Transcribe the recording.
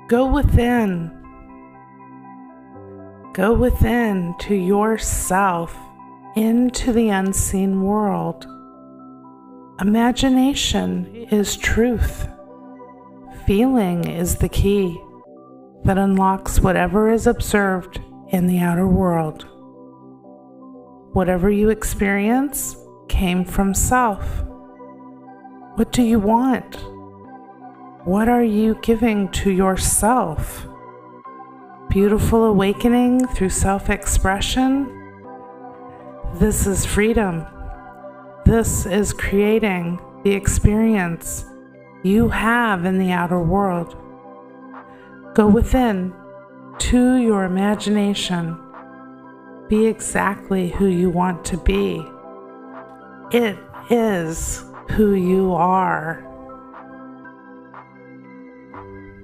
Go within. Go within to yourself, into the unseen world. Imagination is truth. Feeling is the key that unlocks whatever is observed in the outer world. Whatever you experience came from self. What do you want? What are you giving to yourself? Beautiful awakening through self-expression? This is freedom. This is creating the experience you have in the outer world. Go within to your imagination. Be exactly who you want to be. It is who you are.